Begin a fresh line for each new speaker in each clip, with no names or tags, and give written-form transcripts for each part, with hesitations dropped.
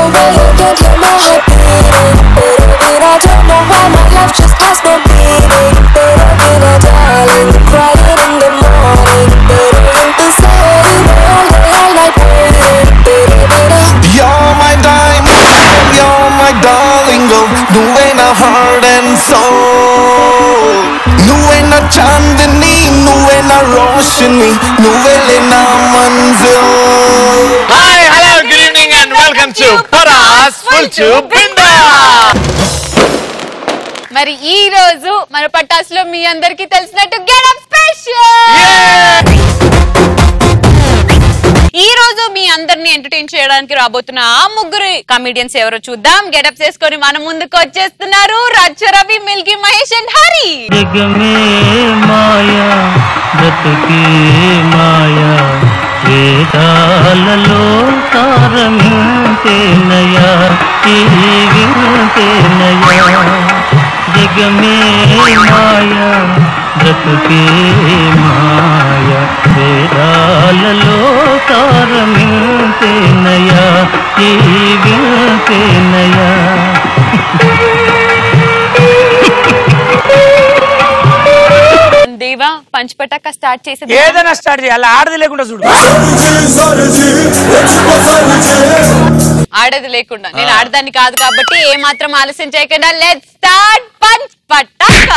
way you can hear my heart beating. But I don't know why my life just has no meaning. But darling, crying in the morning. Into say all night waiting.
You're my diamond, you're my darling girl. నువ్వే నా heart and soul. నువ్వే నా చాందిని, నువ్వే నా రోషని, నువ్వే నా Manzil.
Hi, hello, good evening and welcome to Paras Full to Binda.
మరి ఈ రోజు మన పటాస్ లో మీ అందరికీ తెలిసినట్టు గెటప్ స్పెషల్. ఈ రోజు మీ అందరిని ఎంటర్టైన్ చేయడానికి రాబోతున్న ఆ ముగ్గురు కమెడియన్స్ ఎవరో చూద్దాం. గెటప్ చేసుకొని మన ముందుకు వచ్చేస్తున్నారు రచ్చ రవి, మిల్కీ మహేష్ అండ్ హరి.
జగమే మాయా బ్రతుకే మాయా వేదాలలో తారమింతేనయా వింతేనయా జగమే మాయా బ్రతుకే మాయా వేదాలలో తారమింతేనయా వింతేనయా.
దేవా పంచపటాక స్టార్ట్ చేసి
ఏదైనా స్టార్ట్ చేయాలి, ఆడది లేకుండా చూడు.
ఆడది లేకుండా నేను ఆడదాన్ని కాదు కాబట్టి ఏ మాత్రం ఆలస్యం చేయకుండా let's start punch Pataka.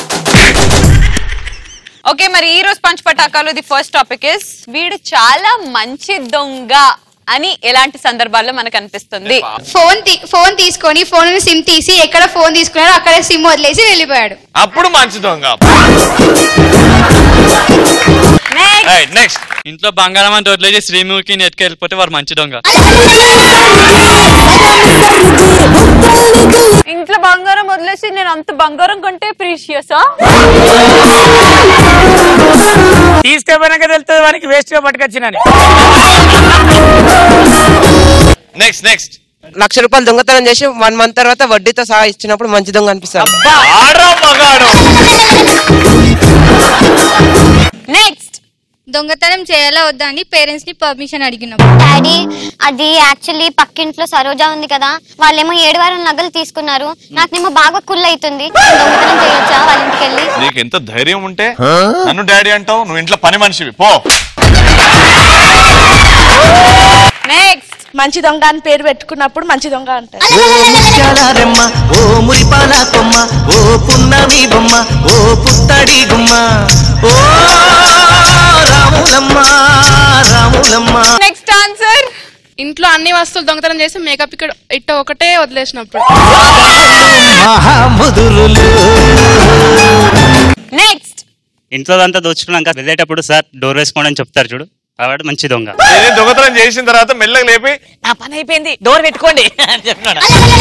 Okay, మరి ఈ రోజు పంచ్ పటాకాలో ది ఫస్ట్ టాపిక్ ఇస్ వీడు చాలా మంచి దొంగ అని ఎలాంటి సందర్భాల్లో మనకు అనిపిస్తుంది?
ఫోన్ తీసుకొని ఫోన్ సిమ్ తీసి ఎక్కడ ఫోన్ తీసుకున్నాడో అక్కడే సిమ్ వదిలేసి వెళ్ళిపోయాడు.
అప్పుడు మంచి దొంగ. నెక్స్ట్,
ఇంట్లో బంగారం అంతా వదిలేసి శ్రీముఖి నెట్కి వెళ్ళిపోతే వారు మంచి దొంగ.
ఇంట్లో బంగారం వదిలేసి నేను అంత బంగారం కంటే ప్రీషియసా?
తీస్తే వెనక తెలుస్తుంది వానికి వేస్ట్ గా పట్టుకొచ్చినని.
నెక్స్ట్
₹1,00,000 దొంగతనం చేసి 1 month తర్వాత వడ్డీతో సహా ఇచ్చినప్పుడు మంచి దొంగ అనిపిస్తాడు.
నెక్స్ట్,
దొంగతనం చేయాలా వద్దా అని పేరెంట్స్ ని పర్మిషన్ అడిగినప్పుడు.
డాడీ, అది యాక్చువల్లీ పక్కింట్లో సరోజా ఉంది కదా, వాళ్ళేమో 7 వారాల నగలు తీసుకున్నారు. నాకేమో బాగా కుల్ అవుతుంది, దొంగతనం చేయొచ్చా వాళ్ళ ఇంటికి వెళ్ళి?
నీకు ఎంత ధైర్యం ఉంటే నన్ను డాడీ అంటావు? నువ్వు ఇంట్లో పని మనిషివి, పో.
నెక్స్ట్,
మంచి దొంగ అని పేరు పెట్టుకున్నప్పుడు మంచి దొంగ అంటారు.
ఓ మురిపాల కొమ్మ, ఓ పున్నమి బొమ్మ, ఓ పుత్తడి గుమ్మ, ఓ రాములమ్మ రాములమ్మ.
నెక్స్ట్ ఆన్సర్,
ఇంట్లో అన్ని వస్తువులు దొంగతనం చేసి మేకప్ ఇక్కడ ఇట్ట ఒకటే వదిలేసినప్పుడు.
నెక్స్ట్,
ఇంట్లో అంతా దోచుకున్నాక వెళ్ళేటప్పుడు సార్ డోర్ వేసుకోండి అని చెప్తారు చూడు, కాబట్టి మంచి దొంగ.
దొంగతనం చేసిన తర్వాత మెల్లగా లేపి
నా పని అయిపోయింది, డోర్ పెట్టుకోండి అని చెప్తున్నాడు.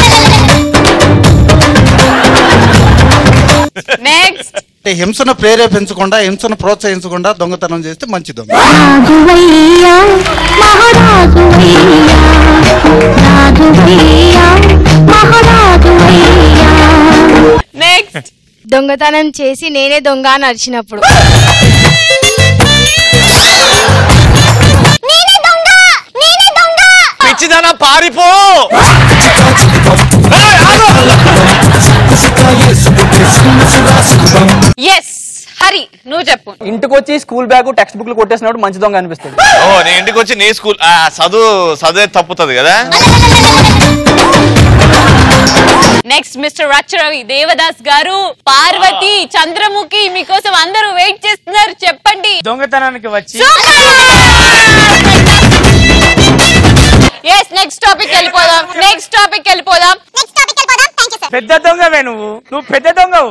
నెక్స్ట్,
హింసను ప్రేరేపించకుండా హింసను ప్రోత్సహించకుండా దొంగతనం చేస్తే మంచి దొంగ.
నెక్స్ట్,
దొంగతనం చేసి నేనే దొంగ అని అరిచినప్పుడు.
పిచ్చిదానా పారిపో.
ఎస్ హరి, నువ్వు చెప్పు.
ఇంటికి వచ్చి స్కూల్ బ్యాగ్ టెక్స్ట్ బుక్లు కొట్టేసినప్పుడు మంచి దొంగ అనిపిస్తుంది.
ఓ, నీ ఇంటికి వచ్చి నీ స్కూల్ చదువే తప్పుతుంది కదా.
నెక్స్ట్ మిస్టర్ రచ్చ రవి, దేవదాస్ గారు, పార్వతి, చంద్రముఖి మీకోసం అందరూ వెయిట్ చేస్తున్నారు, చెప్పండి.
దొంగతనానికి వచ్చి
ఎస్, నెక్స్ట్ టాపిక్ వెళ్ళిపోదాం.
పెద్ద దొంగవే నువ్వు పెద్ద దొంగవు.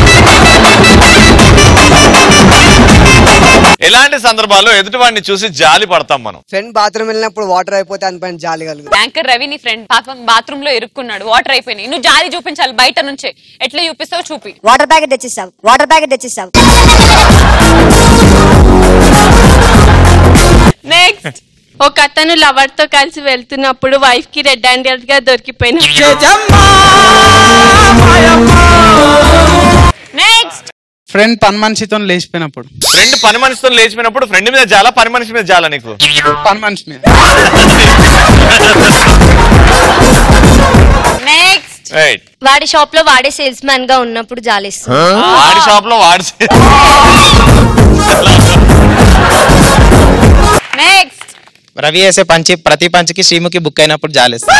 ఎలాంటి సందర్భాల్లో ఎదుటివాడిని చూసి జాలి పడతాం మనం?
ఫ్రెండ్ బాత్రూమ్ వెళ్ళినప్పుడు వాటర్ అయిపోతే అనిపైన జాలి కలుగుతుంది.
యాంకర్ రవి నీ ఫ్రెండ్ పాపం బాత్రూమ్ లో ఇరుక్కున్నాడు, వాటర్ అయిపోయినాయి, నువ్వు జాలి చూపించాలి బయట నుంచే. ఎట్లా చూపిస్తావు చూపి.
Water packet తెచ్చిస్తావు.
నెక్స్ట్,
ఒక అతను లవర్ తో కలిసి వెళ్తున్నప్పుడు వైఫ్ కి రెడ్ హ్యాండెడ్ గా దొరికిపోయిన.
నెక్స్ట్,
ఫ్రెండ్ పని మనిషితో లేచిపోయినప్పుడు.
ఫ్రెండ్ పని మనిషితో లేచిపోయినప్పుడు ఫ్రెండ్ మీద జాలా పని మనిషి మీద జాలా నీకు?
పని మనిషి మీద.
నెక్స్ట్
వాడి షాప్ లో వాడే సేల్స్ మ్యాన్ గా ఉన్నప్పుడు జాలేస్తుంది.
వాడి షాప్ లో వాడి
నెక్స్ట్
రవి వేసే పంచి ప్రతి పంచికి శ్రీముఖి బుక్ అయినప్పుడు జాలేస్తుంది.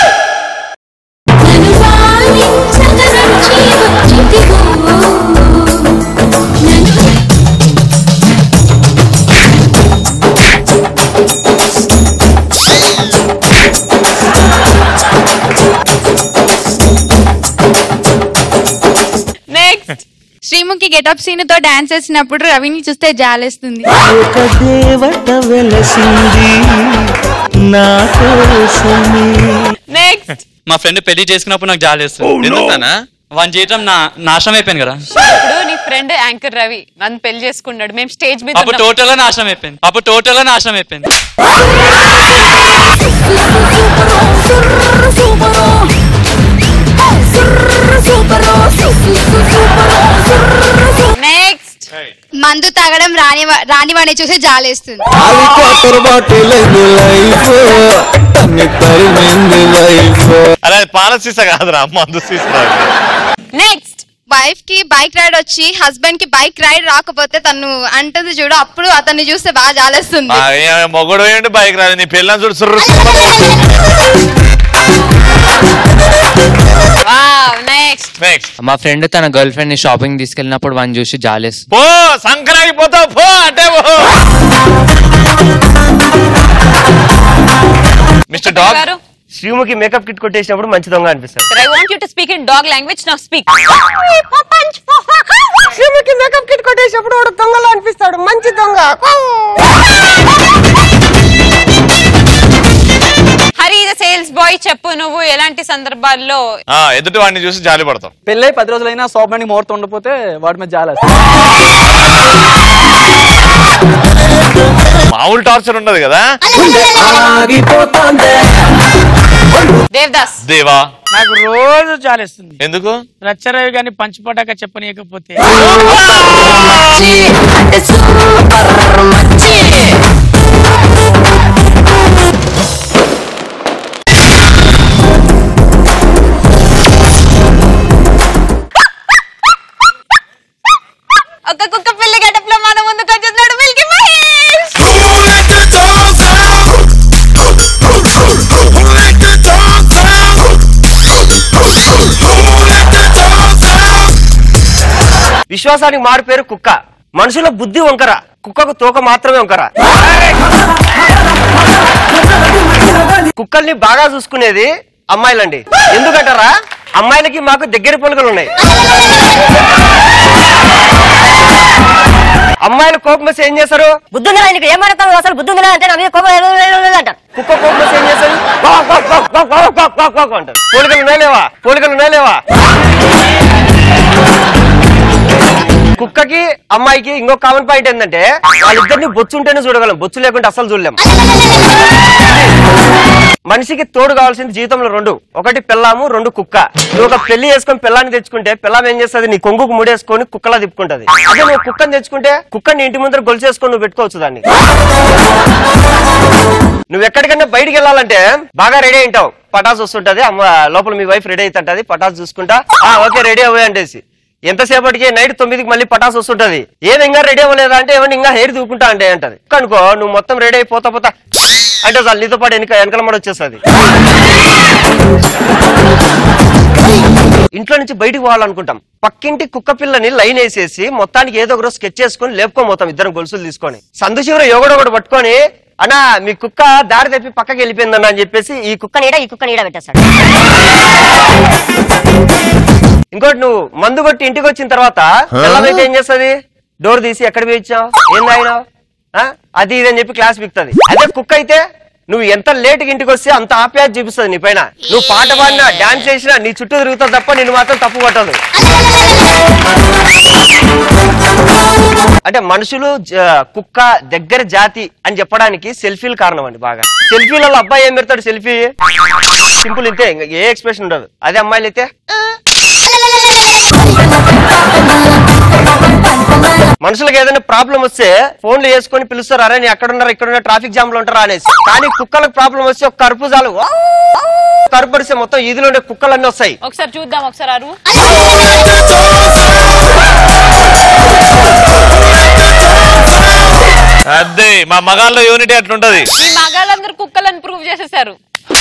నెక్స్ట్
శ్రీముఖి గెటప్ సీన్ తో డాన్స్ చేసినప్పుడు రవిని చూస్తే జాలేస్తుంది.
ఒక దేవత వెలసింది నా కోసమే.
నెక్స్ట్
మా ఫ్రెండ్ పెళ్లి చేసుకున్నప్పుడు నాకు జాలేస్తుంది.
ఎందుకన్నా?
వన్ చేయటం నాశనం అయిపోయింది కదా.
ఇప్పుడు నీ ఫ్రెండ్ యాంకర్ రవి నన్ను పెళ్లి చేసుకున్నాడు, మేము స్టేజ్ మీద
అప్పుడు టోటల్ గా నాశనం అయిపోయింది.
నెక్స్ట్
మందు తాగడం రానివాడిని చూసి జాలేస్తుంది.
అలా పాల సీసా కాదురా, మందు సీసా.
నెక్స్ట్
వైఫ్ కి బైక్ రైడ్ వచ్చి హస్బెండ్ కి బైక్ రైడ్ రాకపోతే తను అంటుంది చూడు, అప్పుడు అతన్ని చూస్తే బాగా జాలేస్తుంది.
మొగడు ఏంటి బైక్ రాదు, నీ పిల్లని చూడు సుర్రు.
మా ఫ్రెండ్ తన గర్ల్ ఫ్రెండ్ ని షాపింగ్ తీసుకెళ్ళినప్పుడు వాడిని చూసి జాలేస్తుంది.
పో సంక్రాంతి పోతావు పో అంటే mister dog.
Sreemukhi makeup kit కొట్టేసినప్పుడు మంచి దొంగ అనిపిస్తుంది.
I want you to speak in dog language. Now speak.
Sreemukhi makeup kit కొట్టేసినప్పుడు వాడు దొంగలా అనిపిస్తాడు, మంచి దొంగ.
హరి ద సేల్స్ బాయ్, చెప్పు నువ్వు ఎలాంటి సందర్భాల్లో
ఎదుటి వాడిని చూసి జాలి పడతావు?
పెళ్ళై 10 రోజులైనా సోపమని ముహూర్తం ఉండకపోతే వాడి మీద జాలేస్తుంది.
మామూలు టార్చర్ ఉండదు కదా.
దేవదాస్.
దేవా
నాకు రోజు జాలేస్తుంది.
ఎందుకు?
రచ్చరవి గాని పంచిపటాక చెప్పనీయకపోతే.
ఒక కుక్క పిల్లి గడప లో మన ముందుకు వచ్చేస్తున్నాడు మిల్కీ మహేష్.
విశ్వాసానికి మారు పేరు కుక్క. మనుషుల బుద్ధి వంకర, కుక్కకు తోక మాత్రమే వంకర. కుక్కల్ని బాగా చూసుకునేది అమ్మాయిలండి. ఎందుకంటారా? అమ్మాయిలకి మాకు దగ్గర పొలకలు ఉన్నాయి. అమ్మాయిలు కోపం వస్తే ఏం చేస్తారు?
బుద్ధుందా ఆయనకి ఏం మాట్లాడతావు అసలు? బుద్ధుందా అంటే నా మీద కోపం అంటారు.
కుక్క కోపం వస్తే ఏం చేస్తారు? అంటారు. పోలికలు ఉన్నాయలేవా? కుక్కకి అమ్మాయికి ఇంకో కామన్ పాయింట్ ఏంటంటే వాళ్ళిద్దరిని బొచ్చు ఉంటేనే చూడగలం, బొచ్చు లేకుంటే అసలు చూడలేం. మనిషికి తోడు కావాల్సింది జీవితంలో 2, ఒకటి పెళ్ళాము, 2 కుక్క. నువ్వు ఒక పెళ్లి చేసుకొని పెళ్ళాన్ని తెచ్చుకుంటే పెళ్ళాం ఏం చేస్తుంది? నీ కొంగుకు ముడేసుకొని కుక్కలా తిప్పుకుంటది. అదే నువ్వు కుక్కని తెచ్చుకుంటే కుక్కని ఇంటి ముందర గొలుసేసుకొని నువ్వు పెట్టుకోవచ్చు దాన్ని. నువ్వు ఎక్కడికన్నా బయటికి వెళ్ళాలంటే బాగా రెడీ అయింటావు, పటాసు వస్తుంటది, అమ్మ లోపల మీ వైఫ్ రెడీ అవుతుంటది, పటాసు చూసుకుంటా ఓకే రెడీ అవ్వే అంటేసి ఎంతసేపటికి నైట్ 9కి మళ్ళీ పటాసు వస్తుంటది. ఏది ఇంకా రెడీ అవ్వలేదా అంటే ఏమన్నా ఇంకా హెయిర్ దూకుంటా అంటే అంటది. అనుకో నువ్వు మొత్తం రెడీ అయిపోతా పోతా అంటే చాలు నీతో పాటు వెనకాల మడ వచ్చేస్తుంది. ఇంట్లో నుంచి బయటికి పోవాలనుకుంటాం, పక్కింటి కుక్క పిల్లని లైన్ వేసేసి మొత్తానికి ఏదో ఒక రోజు స్కెచ్ చేసుకుని లేపుకోపోతాం, ఇద్దరం గొలుసులు తీసుకొని. సందు చివర ఒకటి పట్టుకొని అన్నా మీ కుక్క దారి తప్పి పక్కకి వెళ్ళిపోయిందన్న అని చెప్పేసి ఈ కుక్క నీడ పెట్టేస్తాడు. ఇంకోటి నువ్వు మందు కొట్టి ఇంటికి వచ్చిన తర్వాత పిల్లలైతే ఏం చేస్తుంది? డోర్ తీసి ఎక్కడ పోయిచ్చావు, ఏం తాగినావు, అది ఇది అని చెప్పి క్లాస్ బిక్తుంది. అదే కుక్క అయితే నువ్వు ఎంత లేట్గా ఇంటికి వస్తే అంత ఆప్యాయత చూపిస్తుంది నీ పైన. నువ్వు పాట పాడినా డాన్స్ చేసినా నీ చుట్టూ తిరుగుతుంది తప్ప నిన్ను మాత్రం తప్పు పట్టదు. అంటే మనుషులు కుక్క దగ్గర జాతి అని చెప్పడానికి సెల్ఫీలు కారణం అండి. బాగా సెల్ఫీలలో అబ్బాయి ఏం పెడతాడు? సెల్ఫీ సింపుల్ ఇంతే, ఏ ఎక్స్ప్రెషన్ ఉండదు. అదే అమ్మాయిలు అయితే మనుషులకు ఏదైనా ప్రాబ్లం వస్తే ఫోన్లు చేసుకొని పిలుస్తారు, అరే నీ ఎక్కడున్నారు, ఇక్కడ ట్రాఫిక్ జామ్ లో ఉంటారా అనేసి. కానీ కుక్కలకు ప్రాబ్లం వస్తే ఒక కరుపు చాలు, కరుపడిస్తే మొత్తం ఈదిలో ఉండే కుక్కలన్నీ వస్తాయి.
ఒకసారి చూద్దాం, ఒకసారి అరు.
అదే మా మగాళ్ళ యూనిటీ అట్లుంటది.
ఈ మగాళ్ళందరూ కుక్కలను ప్రూవ్ చేసేసారు.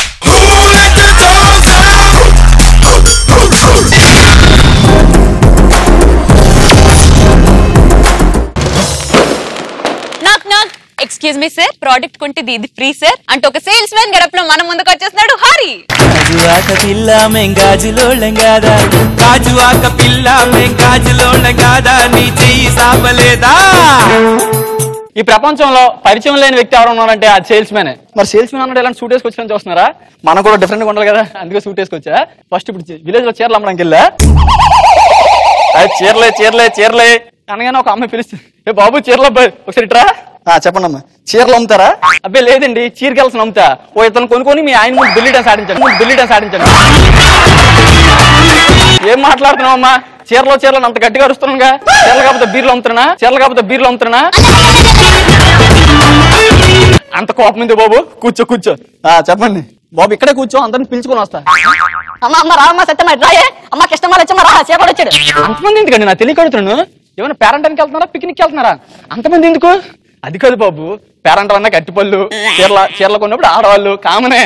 ఎక్స్క్యూజ్ మీ సార్, ప్రోడక్ట్ కొంటే ఇది ఫ్రీ సార్ అంటే ఒక సేల్స్ మ్యాన్ గడప లో మన ముందుకు వచ్చేస్తున్నాడు హరి.
గాజువాక పిల్ల మేం గాజులోళ్ళం కాదా, గాజువాక పిల్ల మేం గాజులోళ్ళం కాదా, నీ చెయ్యి సాపలేదా.
ఈ ప్రపంచంలో పరిచయం లేని వ్యక్తి ఎవరు ఉన్నారంటే అది సేల్స్ మ్యానే. మరి సేల్స్ మ్యాన్ అన్నట్టు ఎలాంటి సూట్ వేసుకొచ్చారని చూస్తున్నారా? మనకు కూడా డిఫరెంట్ గా ఉండాలి కదా, అందుకే సూట్ వేసుకొచ్చా. ఫస్ట్ ఇప్పుడు విలేజ్ లో చీరలు అమ్మడానికి వెళ్ళా, చీరలే చీరలే చీరలే అనగానే ఒక అమ్మాయి పిలుస్తుంది, ఏ బాబు చీరలు అబ్బాయి ఒకసారి ఇట్రా. చెప్పండి అమ్మా, చీరలు అమ్ముతారా? అబ్బాయి లేదండి, చీరకెళ్ళసిన అమ్ముతా. ఓ ఇతను కొనుక్కొని మీ ఆయన ముందు బిల్లి డాన్స్ ఆడించండి. ఏం మాట్లాడుతున్నావు అమ్మా? చీరలో చీరలు అంత గట్టిగా అరుస్తున్నాగా. చీరలు కాకపోతే బీర్లు అమ్ముతున్నా. అంత కోపం ఉంది బాబు. కూర్చో. చెప్పండి బాబు, ఇక్కడే కూర్చో, అందరిని పిలుచుకొని వస్తా. అంతమంది ఎందుకండి? నా తెలియక అడుగుతున్నాను. ఏమైనా పేరెంటానికి వెళ్తున్నారా, పిక్నిక్ వెళ్తున్నారా? అంతమంది ఎందుకు? అది కాదు బాబు, పేరెంట్ అన్నా కట్టిపళ్ళు, చీరలు కొన్నప్పుడు ఆడవాళ్ళు కామనే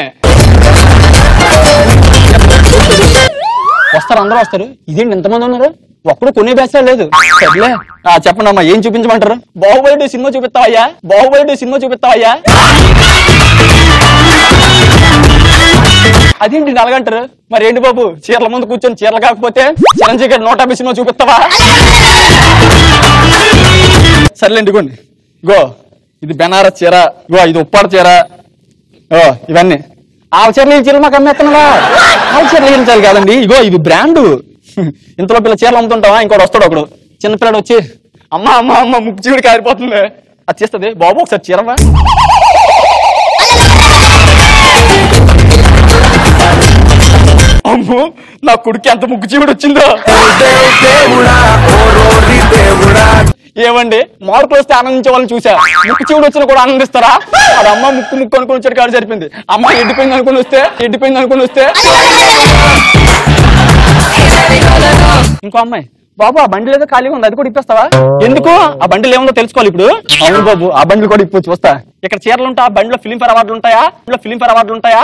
వస్తారు, అందరూ వస్తారు. ఇదేంటి ఎంతమంది ఉన్నారు, ఒక్కడు కొనే బేసా లేదు. సర్లే చెప్పండి అమ్మా, ఏం చూపించమంటారు? బాహుబలి సినిమా చూపిస్తావయ్యా. అదేంటి నలగంటారు? మరి ఏంటి బాబు, చీరల ముందు కూర్చొని చీరలు కాకపోతే చిరంజీవి గారు 150 సినిమా చూపిస్తావా? సర్లేండి, ఇగోండి, గో ఇది బెనారస్ చీర, గో ఇది ఉప్పాడ చీర, ఇవన్నీ ఆ చీరలు ఈ చీరలు మాకు అమ్మేస్తున్నావా? ఆ చీరలు ఏం చాలు కాదండి, ఇగో ఇది బ్రాండ్. ఇంతలో పిల్ల చీరలు అమ్ముతుంటావా? ఇంకోటి వస్తాడు ఒకడు చిన్నపిల్లడు వచ్చి, అమ్మ ముక్కు చీవుడి కారిపోతుంది, అది చేస్తుంది. బాబు ఒకసారి చీరవా. అమ్మో, నా కొడుకు ఎంత ముక్కు చీవుడు వచ్చిందో. ఏమండి, మార్కులు వస్తే ఆనందించే వాళ్ళని చూసా, ముక్కు చీవుడు వచ్చినా కూడా ఆనందిస్తారా? అది అమ్మ ముక్కు అనుకుని వచ్చాడు కాదు సరిపోయింది. అమ్మ ఎండిపోయింది అనుకుని వస్తే ఇంకో అమ్మాయి, బాబు ఆ బండిలో ఏదో ఖాళీగా ఉంది, అది కూడా ఇప్పేస్తావా? ఎందుకు? ఆ బండిలో ఏముందో తెలుసుకోవాలి ఇప్పుడు. అవును బాబు, ఆ బండ్లు కూడా ఇప్పుడు చూస్తా. ఇక్కడ చీరలు ఉంటా, ఆ బండిలో ఫిలింఫేర్ అవార్డులు ఉంటాయా?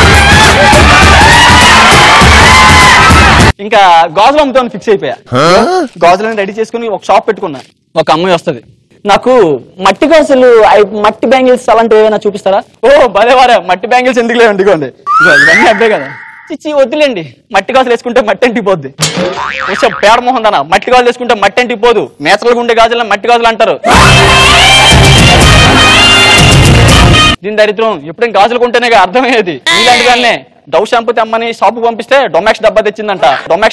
ఇంకా గాజులు అమ్ముతామని ఫిక్స్ అయిపోయా. గాజులను రెడీ చేసుకుని ఒక షాప్ పెట్టుకున్నా. ఒక అమ్మాయి వస్తుంది, నాకు మట్టి గాజులు, మట్టి బ్యాంగిల్స్ అలాంటివి ఏమైనా చూపిస్తారా? ఓ భలేవారా, మట్టి బ్యాంగిల్స్ ఎందుకు లేవండి, ఇవ్వండి, ఇవన్నీ అబ్బే కదా. చిచ్చి వద్దులేండి, మట్టి గాజులు వేసుకుంటే మట్టి అంటిపోద్ది. పేడ మొహం దానా, మట్టి గాజులు వేసుకుంటే మట్టి అంటిపోదు, నేచురల్ గా ఉండే గాజులు మట్టి గాజులు అంటారు. దీని దరిద్రం, ఎప్పుడైనా గాజులు కొంటేనే అర్థమయ్యేది. ఇలాంటి దాన్నే డవ్ షాంపూ తెమ్మని షాపు పంపిస్తే డొమాక్స్ డబ్బా తెచ్చిందంట.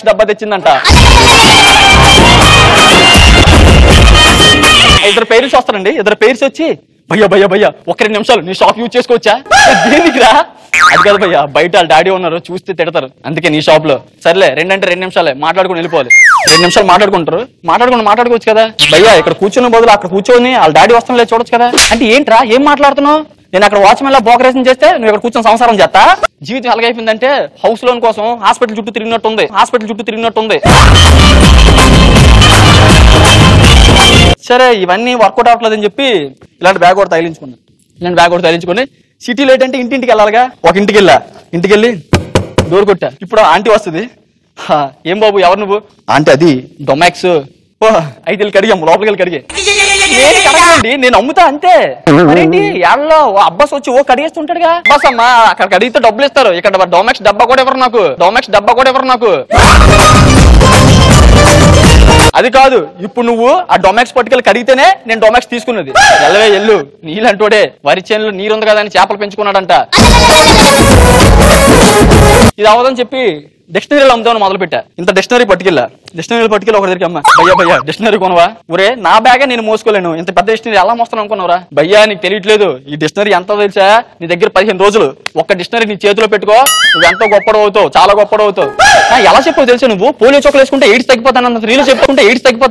ఇద్దరు పేరెంట్స్ వస్తారండి, వచ్చి భయ్యా ఒక 2 నిమిషాలు నీ షాప్ యూజ్ చేసుకోవచ్చా? దేనికిరా? అది కాదు భయ్యా, బయట వాళ్ళ డాడీ ఉన్నారు, చూస్తే తిడతారు, అందుకే నీ షాప్ లో. సర్లే 2 అంటే 2 నిమిషాలే, మాట్లాడుకుని వెళ్ళిపోవాలి. 2 నిమిషాలు మాట్లాడుకోవచ్చు కదా భయ్యా. ఇక్కడ కూర్చున్న బదులు అక్కడ కూర్చొని వాళ్ళ డాడీ వస్తాం లేదు చూడొచ్చు కదా. అంటే ఏంట్రా ఏం మాట్లాడుతున్నావు? నేను అక్కడ వాచ్మెన్ లా బోకరేషన్ చేస్తే నువ్వు ఇక్కడ కూర్చొని సంసారం చేస్తా? జీవితం ఎలాగైపోయిందంటే హౌస్ లోన్ కోసం హాస్పిటల్ చుట్టూ తిరిగినట్టుంది. సరే ఇవన్నీ వర్కౌట్ అవ్వట్లేదని చెప్పి ఇలాంటి బ్యాగ్ కూడా తగిలించుకుని సిటీలో ఏంటంటే ఇంటింటికి వెళ్ళాలిగా. ఒక ఇంటికి వెళ్ళి డోర్ కొట్టా. ఇప్పుడు ఆంటీ వస్తుంది, ఏం బాబు ఎవరు నువ్వు? ఆంటీ అది డొమాక్స్. అయితే వెళ్ళి కడిగాము, లోపలికి వెళ్ళి కడిగే. నేను అమ్ముతా అంతే. మరేంటి యాళ్ళలో అబ్బాస్ వచ్చి కడిగేస్తుంటాడుగా. అబ్బాస్ అమ్మా అక్కడ కడిగితే డబ్బులు ఇస్తారు, ఇక్కడ డొమాక్స్ డబ్బా కూడా ఎవరు నాకు. అది కాదు, ఇప్పుడు నువ్వు ఆ డొమాక్స్ పట్టుకెళ్ళి కడిగితేనే నేను డొమాక్స్ తీసుకున్నది. ఎల్లు నీళ్ళంటోడే వరి చేనులో నీరుంది కదా అని చేపలు పెంచుకున్నాడంట. ఇది అవదని చెప్పి డిక్షనరీలో అమ్ముదామని మొదలు పెట్టా. ఇంత డిక్షనరీ పట్టుకెళ్ళా. డిక్షనరీ పట్టుకెళ్ళి ఒక దగ్గరికి అమ్మ భయ్యా డిక్షనరీ కొనవా? ఒరే నా బ్యాగే నేను మోసుకోలేను, ఇంత పెద్ద డిక్షనరీ ఎలా మోస్తాను అనుకున్నావురా? భయ్యా నీకు తెలియట్లేదు, ఈ డిక్షనరీ ఎంత తెలుసా? నీ దగ్గర 15 రోజులు ఒక్క డిక్షనరీ నీ చేతిలో పెట్టుకో, నువ్వు ఎంతో గొప్పడు అవుతావు, చాలా గొప్పడు అవుతావు. ఎలా చెప్పావు తెలుసా? నువ్వు పోలియో చొక్కలు వేసుకుంటే ఎయిడ్స్ తగ్గిపోతానన్న రీలు చెప్పుకుంటే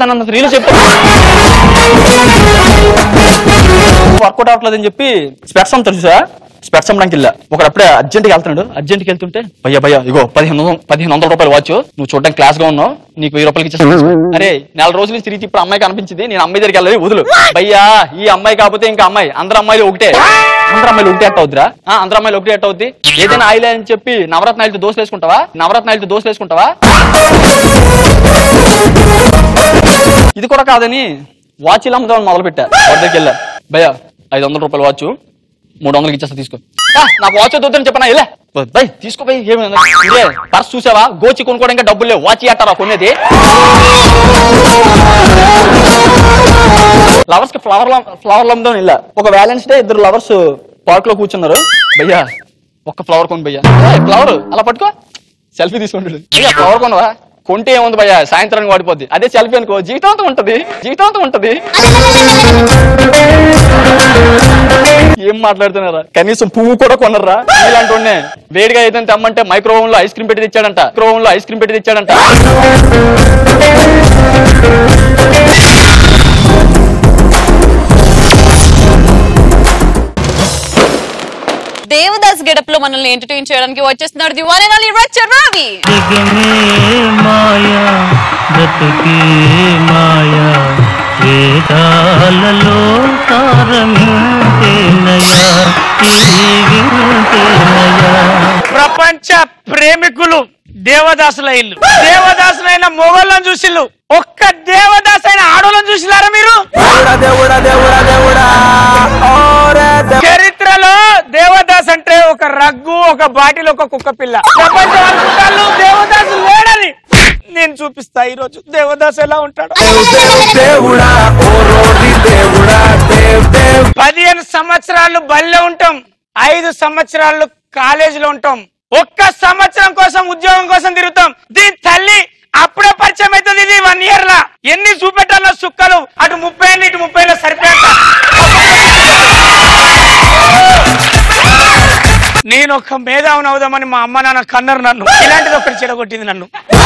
వర్కౌట్ అవ్వట్లేదని చెప్పి స్పెట్స్ అమ్ముతాడు చూసా. స్పెట్స్ అమ్మడానికి వెళ్ళా. ఒకడప్పుడే అర్జెంట్కి వెళ్తున్నాడు. అర్జెంట్కి వెళ్తుంటే భయ్యా ఇగో 1500 రూపాయలు వాచ్, నువ్వు చూడడానికి క్లాస్ గా ఉన్నావు, నీకు 1000 రూపాయలకి ఇచ్చేస్తా. అరే 4 రోజుల నుంచి తిరిగి ఇప్పుడు అమ్మాయికి అనిపించింది, నేను అమ్మాయి దగ్గరికి వెళ్ళాలి, వదులు. భయ్యా ఈ అమ్మాయి కాకపోతే ఇంకా అమ్మాయి, అందరు అమ్మాయిలు ఒకటే. అందరు అమ్మాయిలు ఒకటే ఎట్ట అవుద్దిరా? అందరు అమ్మాయిలు ఒకటే ఎట్ట అవుద్ది? ఏదైనా ఆయిల్ అని చెప్పి నవరత్నాలతో దోశలు వేసుకుంటావా? ఇది కూడా కాదని వాచీలు అమ్ముదామని మొదలు పెట్టా. వాడి దగ్గరికి వెళ్ళా. భయ్యా 500 రూపాయలు వాచ్, 300కి ఇచ్చేస్తా, తీసుకో. నాకు వాచ్ వద్దని చెప్పనా? ఇలా బై తీసుకో బై. ఏమైంది? ఇదే పర్స్ చూసావా? గోచి కొనుక్కోవడానికి డబ్బులు లేవు, వాచ్ అట్టారా కొనేది? లవర్స్ కి ఫ్లవర్ అమ్ముదాం వెళ్ళా. ఒక వ్యాలెన్స్ డే 2 లవర్స్ పార్క్ లో కూర్చున్నారు. భయ్యా ఒక్క ఫ్లవర్ కొని భయ్యా. ఫ్లవర్ అలా పట్టుకో, సెల్ఫీ తీసుకుంటాడు. భయ్యా ఫ్లవర్ కొనవా? కొంటే ఏముంది భయ్యా, సాయంత్రానికి వాడిపోద్ది. అదే సెల్ఫీ అనుకో జీవితాంతం ఉంటది. ఏం మాట్లాడుతున్నారా? కనీసం పువ్వు కూడా కొనరా? ఇలాంటి వేడిగా ఏదైనా తెమ్మంటే మైక్రోవేవ్ లో ఐస్ క్రీమ్ పెట్టి తెచ్చాడంట.
దేవదాస్ గెటప్ లో మనల్ని ఎంటర్టైన్ చేయడానికి వచ్చేస్తున్నాడు ది వన్ అండ్ ఓన్లీ రచ్చ రవి.
ప్రపంచ ప్రేమికులు దేవదాసుల ఇల్లు. దేవదాసులైన మొగోళ్ళని చూసిల్లు, ఒక్క దేవదాసైన ఆడోళ్ళని చూసిలారా మీరు? చరిత్రలో దేవదాస్ అంటే ఒక రగ్గు, ఒక బాటిల్, ఒక కుక్క పిల్ల. ప్రపంచం అనుకుంటారు దేవదాసు లేడని. నేను చూపిస్తా ఈ రోజు దేవదాస్ ఎలా ఉంటాడు. 15 సంవత్సరాలు బల్లె ఉంటాం, 5 సంవత్సరాలు కాలేజీలో ఉంటాం, 1 సంవత్సరం కోసం ఉద్యోగం కోసం తిరుగుతాం. దీని తల్లి అప్పుడే పరిచయం అవుతుంది. ఇది 1 year లా ఎన్ని చూపెట్టాలో సుక్కలు, అటు 30 ఏళ్ళు ఇటు 30 ఏళ్ళు సరిపోయాక. నేను ఒక మేధావుని అవుదామని మా అమ్మ నాన్న కన్నారు నన్ను. ఇలాంటిది ఒకటి చెడగొట్టింది నన్ను.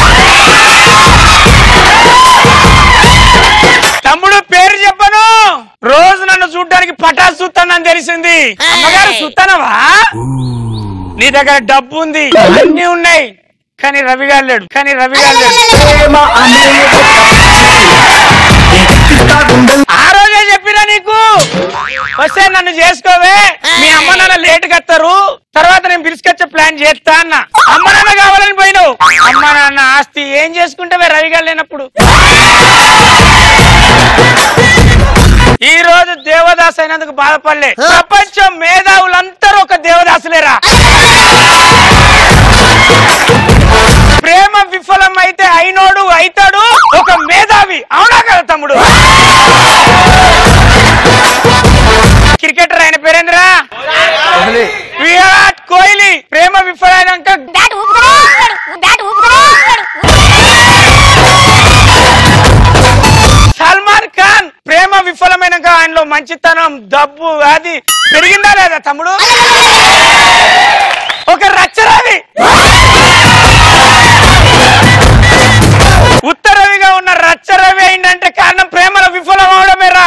తమ్ముడు పేరు చెప్పను, రోజు నన్ను చూడ్డానికి పటాసు చూస్తానని తెలిసింది. అమ్మగారు చూస్తానవా? నీ దగ్గర డబ్బు ఉంది, అన్ని ఉన్నాయి, కానీ రవిగారు లేడు. ఆ రోజే చెప్పినా నీకు, వస్తే నన్ను చేసుకోవే, మీ అమ్మ నాన్న లేటుగా వస్తారు, తర్వాత నేను పిలుచుకొచ్చే ప్లాన్ చేస్తా అన్న. అమ్మ నాన్న కావాలని పోయినావు. అమ్మ నాన్న ఆస్తి ఏం చేసుకుంటావే రవిగారు లేనప్పుడు? ఈ రోజు దేవదాస్ అయినందుకు బాధపడలే. ప్రపంచం మేధావులందరూ ఒక దేవదాసులేరా. ప్రేమ విఫలం అయితే అయినోడు అవుతాడు ఒక మేధావి, అవునా కదా తమ్ముడు? క్రికెటర్ ఆయన పేరేంద్రా? విరాట్ కోహ్లీ. ప్రేమ విఫలైనాక సల్మాన్ ఖాన్. ప్రేమ విఫలమైనాక ఆయనలో మంచితనం, డబ్బు, అది పెరిగిందా లేదా తమ్ముడు? ఒక రచ్చరవి, ఉత్తరవిగా ఉన్న రచ్చరవి అయిందంటే కారణం ప్రేమలో విఫలం అవడమేరా.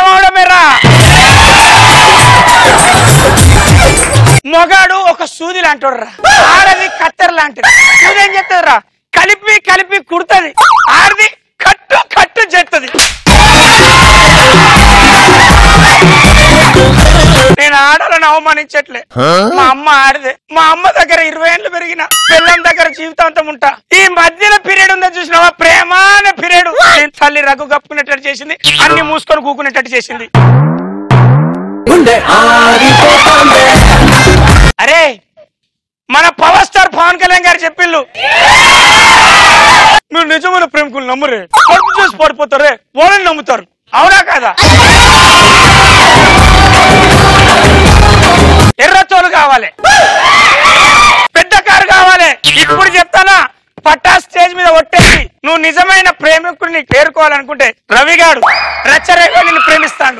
మొగాడు ఒక సూది లాంటోడు రా, ఆడది కత్తెర లాంటిది. సూది ఏం చేస్తుంది రా? కలిపి కుడుతుంది, ఆడది కట్టు చేస్తుంది. నేను ఆడాలని అవమానించట్లే, మా అమ్మ ఆడదే. మా అమ్మ దగ్గర 20 ఏళ్ళు పెరిగిన, పిల్లం దగ్గర జీవితాంతం ఉంటా. ఈ మధ్యలో పీరియడ్ ఉందని చూసినావా? ప్రేమ అనే పీరియడ్. తల్లి రగ్గు కప్పుకునేటట్టు చేసింది, అన్ని మూసుకొని కూకునేటట్టు చేసింది. అరే మన పవర్ స్టార్ పవన్ కళ్యాణ్ గారు చెప్పిళ్ళు, మీరు నిజమైన ప్రేమికులు నమ్మరే, పడుపు చూసి పడిపోతారే, వాళ్ళని నమ్ముతారు, అవునా కాదా? ఎర్రచోలు కావాలి, పెద్ద కారు కావాలి. ఇప్పుడు చెప్తానా, నిజమైన ప్రేమికుడిని చేరుకోవాలనుకుంటే రవి గారు రచ్చరవి నిన్ను ప్రేమిస్తాడు.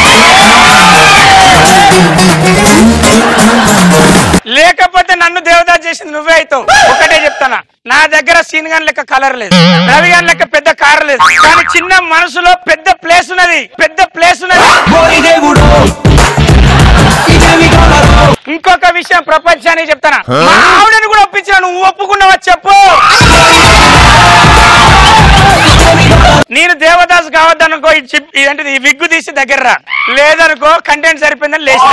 లేకపోతే నన్ను దేవదాస్ చేసింది నువ్వే అవుతావు. ఒకటే చెప్తానా, నా దగ్గర సీన్ గాన్ లెక్క కలర్ లేదు, రవి గాన్ లెక్క పెద్ద కార్ లేదు, కానీ చిన్న మనసులో పెద్ద ప్లేస్ ఉన్నది, పెద్ద ప్లేస్ ఉన్నది. ఇంకొక విషయం ప్రపంచానికి చెప్తానా, మా ఆవిడని కూడా ఒప్పించిన, నువ్వు ఒప్పుకున్నావా చెప్పు. నేను దేవదాస్ కావద్దనుకో, ఇదేంటిది ఈ విగ్గు తీసి దగ్గర రా, లేదనుకో కంటెంట్ సరిపోయిందని లేచి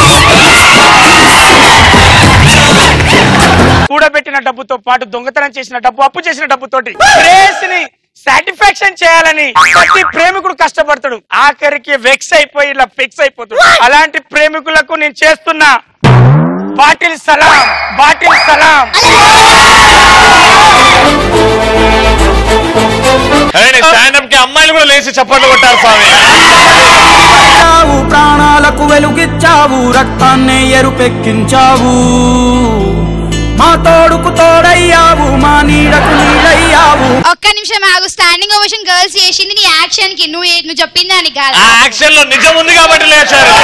కూడబెట్టిన డబ్బుతో పాటు దొంగతనం చేసిన డబ్బు, అప్పు చేసిన డబ్బుతోటి ప్రేస్ ని సాటిస్ఫాక్షన్ చేయాలని ప్రతి ప్రేమికుడు కష్టపడతాడు, ఆఖరికి వెక్స్ అయిపోయి ఇలా ఫిక్స్ అయిపోతాడు. అలాంటి ప్రేమికులకు నేను చేస్తున్నా బాటిల్ సలాం, బాటిల్ సలాం.
స్టాండప్ కి అమ్మాయిలు కూడా లేచి చప్పట్లు కొట్టారు స్వామి.
ప్రాణాలకు వెలుగిచ్చావు, రక్తాన్నే ఎరుపెక్కించావు, మా తోడుకు తోడయ్యావు, మా నీడకు నీడయ్యావు.
ఒక్క నిమిషం ఆగు. స్టాండింగ్ ఓవేషన్ గర్ల్స్ చేసింది నీ యాక్షన్ కి, నువ్వు చెప్పిన దానికి కాదు.
ఆ యాక్షన్ లో నిజం ఉంది కాబట్టి లేచారు.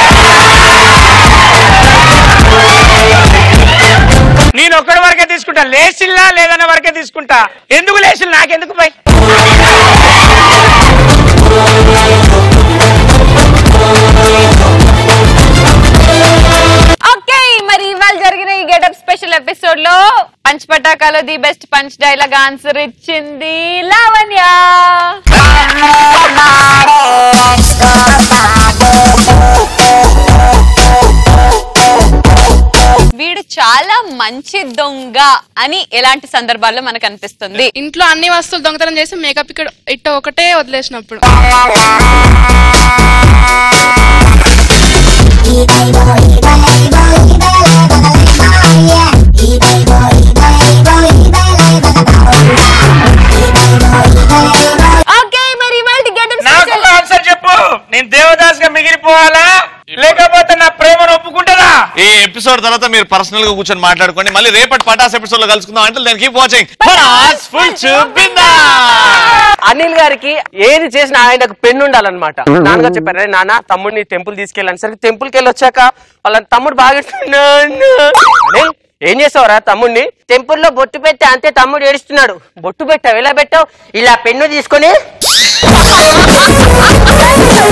నేను ఒక్కడి వరకే తీసుకుంటా, లేచిల్లా లేదన్న వరకే తీసుకుంటా. ఎందుకు లేచిల్ నాకెందుకు పై.
ఓకే, మరి ఇవాళ జరిగిన ఈ గెటప్ స్పెషల్ ఎపిసోడ్ లో పంచ్ పటాకాలో the best punch dialogue answer ఇచ్చింది లావణ్య. వీడు చాలా మంచి దొంగ అని ఎలాంటి సందర్భాల్లో మనకు అనిపిస్తుంది?
ఇంట్లో అన్ని వస్తువులు దొంగతనం చేసి మేకప్ ఇక్కడ ఇట్ట ఒకటే వదిలేసినప్పుడు.
ఓకే, మరి ఇవాళ గెటప్
నాకు ఆన్సర్ చెప్పు. నేను దేవదాస్ గా మిగిలిపోవాలా లేకపోతే నా ప్రేమను ఒప్పుకుంటారా?
ఈ ఎపిసోడ్ తర్వాత మీరు పర్సనల్ గా కూర్చొని మాట్లాడుకోండి. మళ్ళీ రేపటి పటాస్ ఎపిసోడ్ లో కలుసుకుందాం. అంటే దానికి keep watching Patas full to బిందాస్.
అనిల్ గారికి ఏది చేసినా ఆయనకు పెన్ను ఉండాలన్నమాట. నాన్నగారు చెప్పారు, నాన్న తమ్ముడిని టెంపుల్ తీసుకెళ్ళాను. సరే టెంపుల్ కి వెళ్ళి వచ్చాక వాళ్ళ తమ్ముడు బాగా ఏం చేసావురా తమ్ముడిని? టెంపుల్లో బొట్టు పెట్టి అంతే తమ్ముడు ఏడుస్తున్నాడు. బొట్టు పెట్టావు, ఎలా పెట్టావు? ఇలా పెన్ను తీసుకొని